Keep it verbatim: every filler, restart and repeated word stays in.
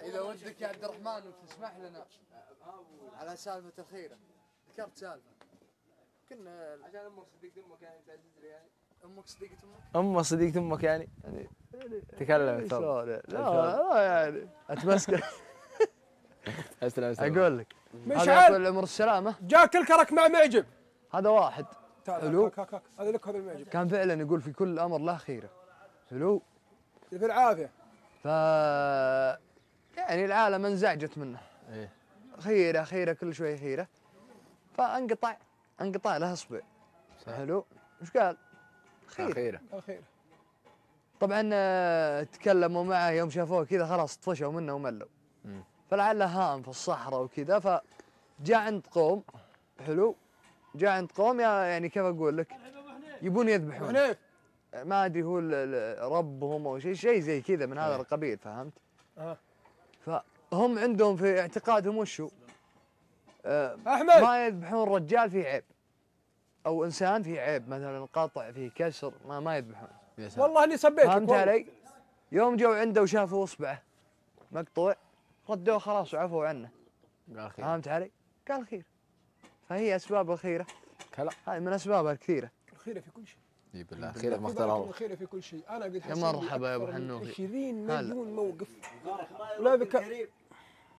اذا ودك يا عبد الرحمن وتسمح لنا على سالفه الخيره، ذكرت سالفه كنا عشان امك صديقه امك يعني تعزز لي يعني امك صديقه امك امك صديقه امك يعني تكلم تفضل. لا لا يعني اتمسك. اسلم اقول لك مشعل طول العمر السلامه جاك الكرك مع معجب. هذا واحد حلو هذا لك هذا المعجب كان فعلا يقول في كل امر له خيره حلو في العافيه. ف يعني العالم انزعجت منه. ايه خيره خيره كل شوي خيره فانقطع انقطع له اصبع. حلو ايش قال؟ خيره خيره خيره. طبعا تكلموا معه يوم شافوه كذا خلاص طفشوا منه وملوا. فلعله هام في الصحراء وكذا فجاء عند قوم حلو جاء عند قوم يعني كيف اقول لك يبون يذبحون ما ادري هو ربهم او شيء شيء زي كذا من هذا القبيل فهمت؟ أه. فهم عندهم في اعتقادهم وشو؟ أه احمد ما يذبحون رجال فيه عيب او انسان فيه عيب مثلا قطع فيه كسر ما ما يذبحون. والله اني صبيتك فهمت علي؟ يوم جو عنده وشافوا اصبعه مقطوع ردوه خلاص وعفوا عنه. قال خير. فهمت علي؟ قال خير. فهي اسباب الخيره كلا هاي من اسبابها الكثيره. الخيره في كل شيء. اي بالله خيره ما اختار الله. الخيره في كل شيء. انا قد يا مرحبا يا ابو حنوفي. عشرين مليون موقف ولا ذكر